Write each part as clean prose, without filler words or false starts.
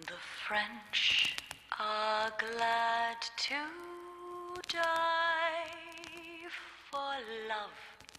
The French are glad to die for love.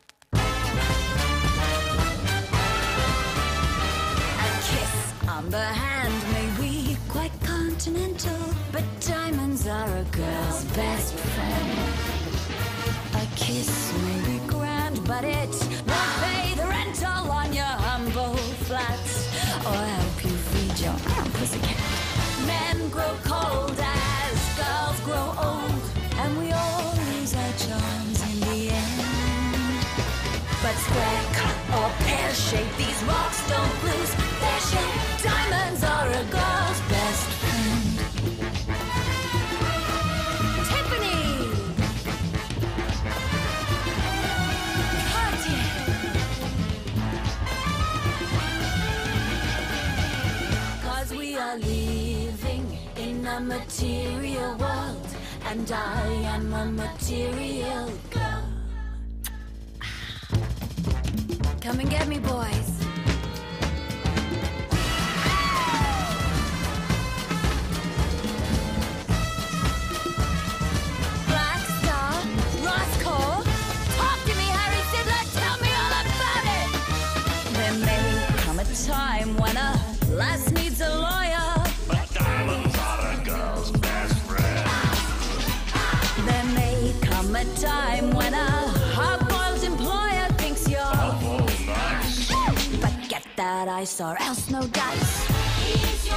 A kiss on the hand may be quite continental, but diamonds are a girl's best friend. A kiss may be grand, but it won't pay the rental on your humble flats or help you feed your pussycat. Men grow cold as girls grow old, and we all lose our charms in the end. But square cut or pear shape, these rocks don't lose their shape. Diamonds are a girl's best friend. Tiffany! Cartier! Cause we are living in a material world, and I am a material girl. Come and get me, boys. Black Star, Roscoe, talk to me, Harry Sidler, tell me all about it. There may come a time when a lass needs a lawyer, But diamonds are a girl's best friend. there may come a time when a hard-boiled employer thinks you're Oh, nice. but get that ice or else no dice. He's